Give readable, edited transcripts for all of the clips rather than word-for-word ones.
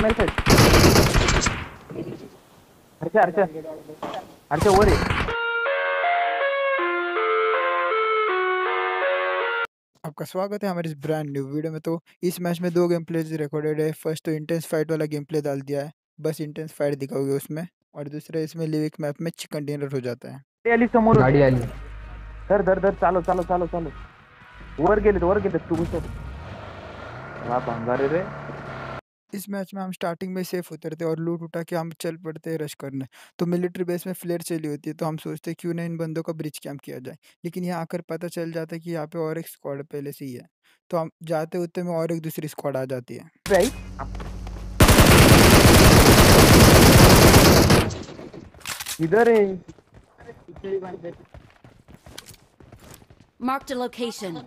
मेरे साइड। अच्छा अच्छा अच्छा वो रे। आपका स्वागत है हमारे इस ब्रांड न्यू वीडियो में। तो इस मैच में 2 गेम प्लेज रिकॉर्डेड है। फर्स्ट तो इंटेंस फाइट वाला गेम प्ले डाल दिया है, बस इंटेंस फाइट दिखाओगे उसमें, और दूसरा इसमें लिविक मैप में चिकन डिनर हो जाता है। आली समोर गाडी आली. धर धर धर चालो चालो चालो चालो वर गेले तू घुसो। वा भंगारे रे। इस मैच में हम स्टार्टिंग में सेफ उतरते और लूट उठा के हम चल पड़ते हैं रश करने। तो मिलिट्री बेस में फ्लेयर चली होती है, तो हम सोचते हैं क्यों ना इन बंदों का ब्रिज कैंप किया जाए। लेकिन यहाँ आकर पता चल जाता है कि यहाँ पे और एक स्क्वाड पहले से ही है। तो हम जाते उतने में और एक दूसरी स्क्वाड आ जाती है। भाई इधर है। Marked a location.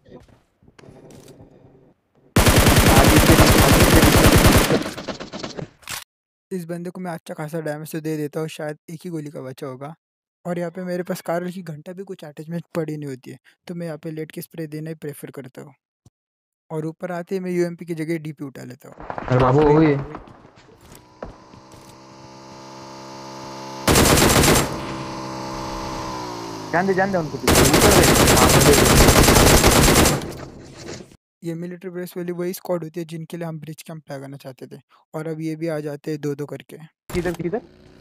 इस बंदे को मैं अच्छा खासा डैमेज तो दे देता हूँ, शायद एक ही गोली का बचा होगा। और यहाँ पे मेरे पास कारल की घंटा भी कुछ अटैचमेंट पड़ी नहीं होती है, तो मैं यहाँ पे लेट के स्प्रे देना ही प्रेफर करता हूँ। और ऊपर आते ही मैं यूएमपी की जगह डीपी उठा लेता हूँ। अरे बाबू हुई. जान दे उनको ये मिलिट्री बेस वाली वही स्क्वाड होती है जिनके लिए हम ब्रिज कैंप लगाना चाहते थे, और अब ये भी आ जाते हैं 2-2 करके। किधर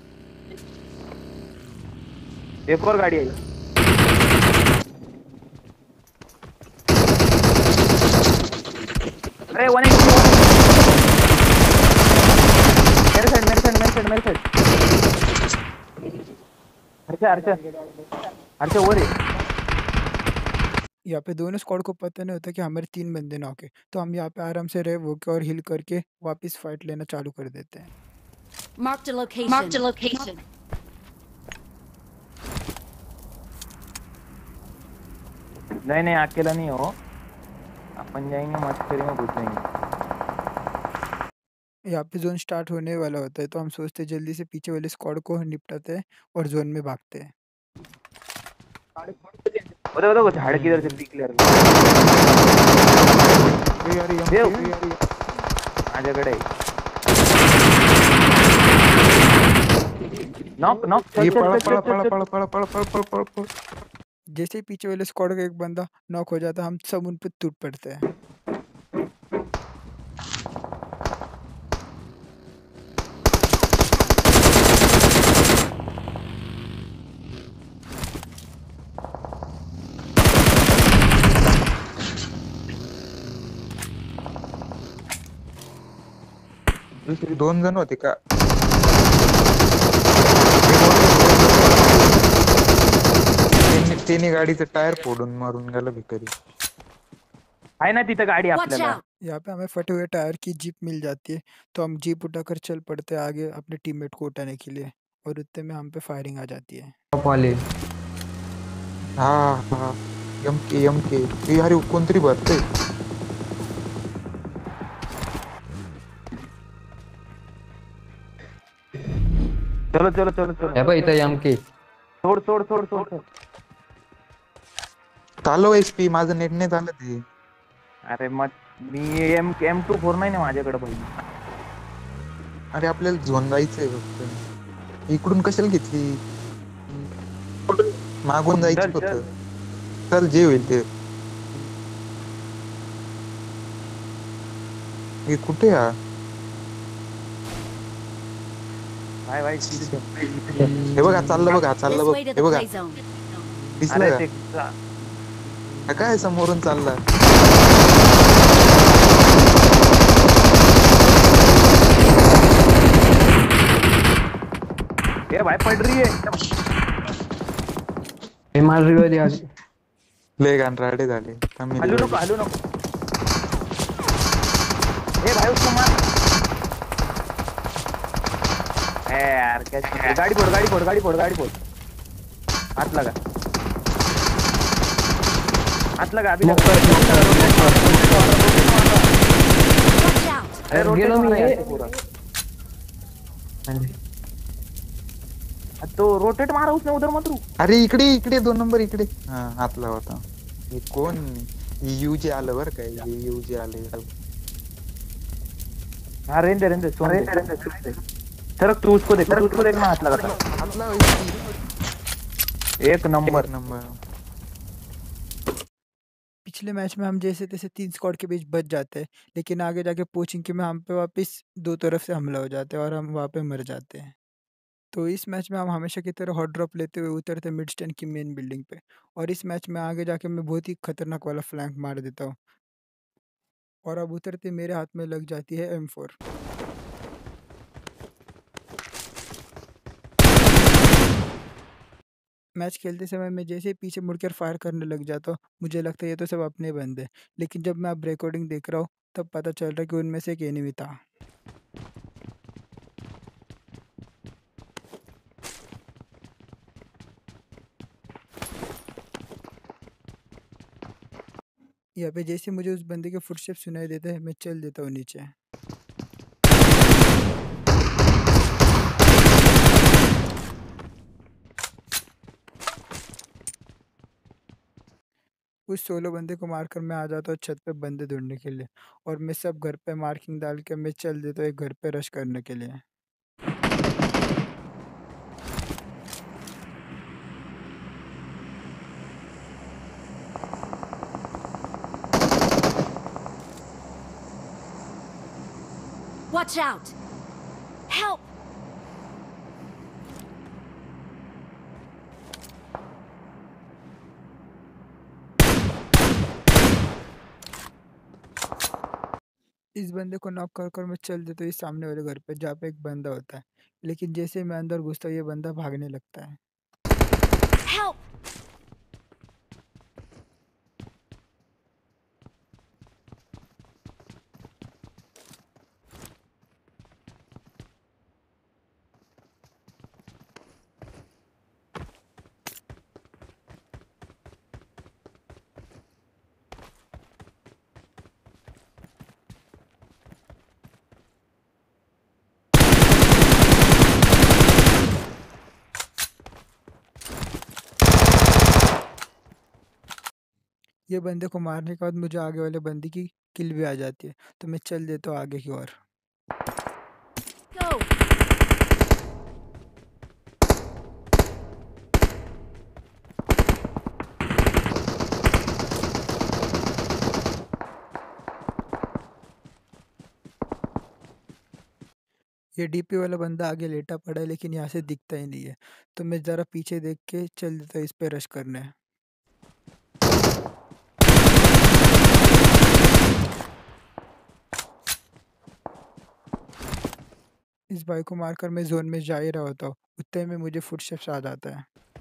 एक और गाड़ी आई। अरे वन मेरे साइड। अच्छा वो रे। यहाँ पे दोनों स्क्वाड को पता नहीं होता कि हमारे 3 बंदे नॉक है, तो हम यहाँ पे आराम से रहे वो के और हिल करके वापस फाइट लेना चालू कर देते हैं। Marked a location. नहीं अकेला नहीं हो, अपन जाएंगे मस्करी में घुस जाएंगे। यहाँ पे जोन स्टार्ट होने वाला होता है, तो हम सोचते हैं जल्दी से पीछे वाले स्क्वाड को निपटाते हैं और जोन में भागते हैं। बताओ झाड़ किधर से पीक ले आजाकडे। नॉक जैसे ही पीछे वाले स्क्वाड का एक बंदा नॉक हो जाता है, हम सब उन पे टूट पड़ते हैं। दुसरी 2 जण होते का? तिन्ही गाडीचं टायर फोडून मारून गेला भिकारी. आहे ना तिथं गाडी Watch आपल्याला। out. यहाँ पे हमें फटे हुए टायर की जीप मिल जाती है, तो हम जीप उठाकर चल पड़ते हैं आगे अपने टीममेट को उठाने के लिए, और उतने में हम पे फायरिंग आ जाती है। टॉप वाले. हा एमके हे अरे कोणतरी भरते. चलो हे बघ इथं एमके. सोड चालव एसपी माझं नेट नाही चालत आहे. अरे मग मी M249 नाही माझ्याकडे भाई. अरे आपल्याला झोन जायचंय फक्त. इकडून कशाला घेतली? मागून जायचं होतं. चल जे होईल ते. हे कुठे हा? भाई हे बघा चाललं बघा This way to hey the बघा play zone. दिसलं का? हा काय समोरून चालला? ए भाई पड़ रही है। हे मार रिवाज आज. लय गांडराडे झाले. हलू नको ए भाई उसको मार। ए यार क्या गाड़ी फोड़ हाथ लगा अभी लगा। Watch out. अरे गेलो मी. तो रोटेट मारा उसने उधर मत रू। अरे इकडे 2 नंबर इकडे. हा हातला होता. हे कोण यूजे आलं बर काय? यूजे आले. हाँ रहने दे सोने दे। सरक तू उसको देख मैं हाथ लगाता हूँ। हाथ लगा इसकी। एक नंबर। पिछले मैच में हम जैसे तैसे 3 स्क्वाड के बीच बच जाते हैं, लेकिन आगे जाके पोचिंग के में हम पे वापस 2 तरफ से हमला हो जाता है और हम वहाँ पे मर जाते हैं। तो इस मैच में हम हमेशा की तरह हॉट ड्रॉप लेते हुए उतरते मिड स्टैंड की मेन बिल्डिंग पे, और इस मैच में आगे जाके मैं बहुत ही खतरनाक वाला फ्लैंक मार देता हूँ, और अब उतरते मेरे हाथ में लग जाती है M4। मैच खेलते समय मैं जैसे ही पीछे मुड़कर फायर करने लग जाता हूँ, मुझे लगता है ये तो सब अपने बंदे, लेकिन जब मैं अब रिकॉर्डिंग देख रहा हूँ तब पता चल रहा है कि उनमें से एक एनिमी था। यहाँ पे जैसे मुझे उस बंदे के फुटस्टेप सुनाई देते हैं, मैं चल देता हूँ नीचे। उस सोलो बंदे को मारकर मैं आ जाता हूँ छत पे बंदे ढूंढने के लिए, और मैं सब घर पे मार्किंग डाल के मैं चल देता हूँ एक घर पे रश करने के लिए। Watch out! Help! इस बंदे को नॉक कर कर मैं चल देता हूँ इस सामने वाले घर पे जहाँ पे एक बंदा होता है, लेकिन जैसे ही मैं अंदर घुसता हूँ ये बंदा भागने लगता है। Help! ये बंदे को मारने के बाद मुझे आगे वाले बंदे की किल भी आ जाती है, तो मैं चल देता हूँ आगे की ओर। Go! ये डीपी वाला बंदा आगे लेटा पड़ा है, लेकिन यहाँ से दिखता ही नहीं है, तो मैं ज़रा पीछे देख के चल देता हूँ इस पे रश करने। इस भाई को मारकर मैं जोन में जा ही रहा होता हूँ, उतने में मुझे फुटस्टेप्स आ जाता है।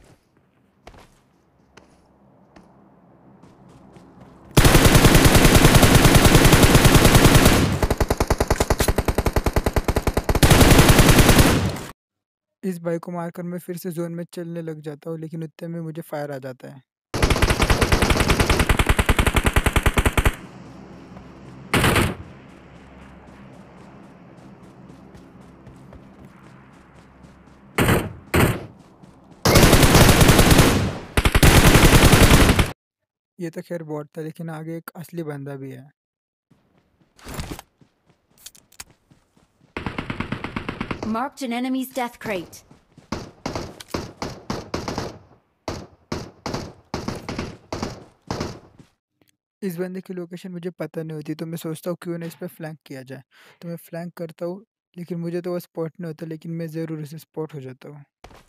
इस भाई को मारकर मैं फिर से जोन में चलने लग जाता हूँ, लेकिन उतने में मुझे फायर आ जाता है। ये तो खैर बॉट था, लेकिन आगे एक असली बंदा भी है। Marked an enemy's death crate. इस बंदे की लोकेशन मुझे पता नहीं होती, तो मैं सोचता हूँ क्यों ना इस पे फ्लैंक किया जाए, तो मैं फ्लैंक करता हूँ, लेकिन मुझे तो वो स्पॉट नहीं होता, लेकिन मैं ज़रूर उसे स्पॉट हो जाता हूँ।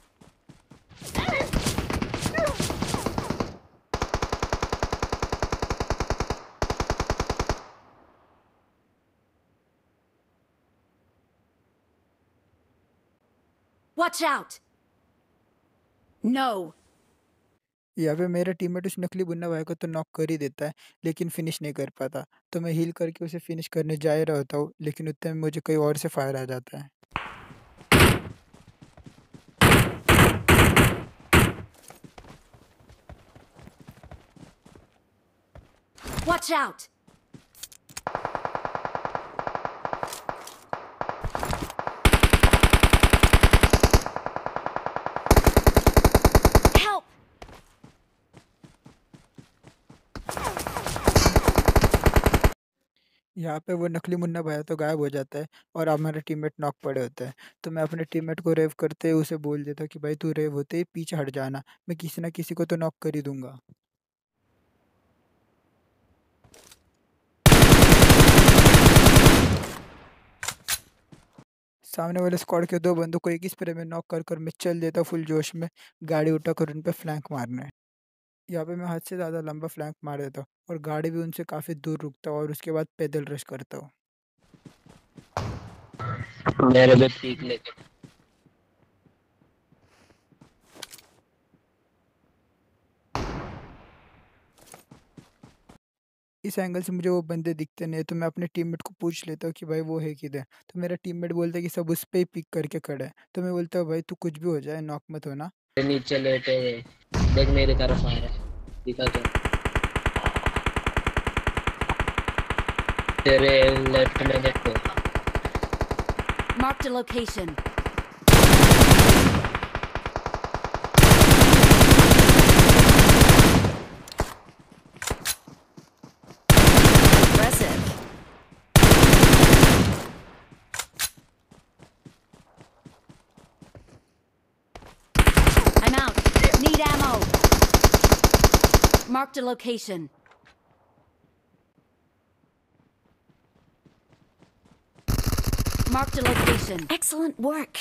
Watch out! No! यहाँ पे मेरा टीममेट उस नकली बुन्ना भाई को तो नॉक कर ही देता है, लेकिन फिनिश नहीं कर पाता, तो मैं हील करके उसे फिनिश करने जा ही रहा होता हूँ, लेकिन उतने में मुझे कहीं और से फायर आ जाता है। Watch out! Help! यहाँ पे वो नकली मुन्ना भाया तो गायब हो जाता है और हमारे टीममेट नॉक पड़े होते हैं। तो मैं अपने टीममेट को रेव करते उसे बोल देता हूँ कि भाई तू रेव होते ही पीछे हट जाना, मैं किसी ना किसी को तो नॉक कर ही दूंगा। सामने वाले स्क्वाड के 2 बंदों को एक ही स्प्रे में नॉक कर कर मैं चल देता हूँ फुल जोश में, गाड़ी उठाकर उन पे फ्लैंक मारने। यहाँ पे मैं हद से ज़्यादा लंबा फ्लैंक मार देता हूँ और गाड़ी भी उनसे काफ़ी दूर रुकता हूँ और उसके बाद पैदल रश करता हूँ। मेरे पे पीक लेके इस एंगल से मुझे वो बंदे दिखते नहीं है, तो मैं अपने टीममेट को पूछ लेता हूँ कि भाई वो है किधर? तो मेरा टीममेट बोलता है कि सब उस पे ही पिक करके खड़ा है। तो मैं बोलता हूँ भाई तू कुछ भी हो जाए नॉक मत होना। नीचे लेटे हुए देख मेरी तरफ आ रहा है, दिखा तो तेरे लेफ्ट में देखो। Marked a location. Impressive. I'm out. Need ammo. Marked a location. Marked a location. Excellent work.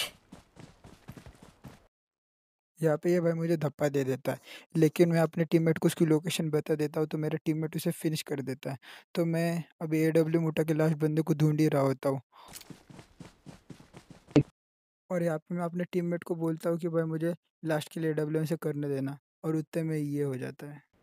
यहाँ पे ये भाई मुझे धप्पा दे देता है, लेकिन मैं अपने टीममेट को उसकी लोकेशन बता देता हूँ तो मेरा टीममेट उसे फिनिश कर देता है। तो मैं अभी AWM उठा के लास्ट बंदे को ढूंढ ही रहा होता हूँ और यहाँ पे मैं अपने टीममेट को बोलता हूँ कि भाई मुझे लास्ट के लिए AWM से करने देना और उतने में ये हो जाता है।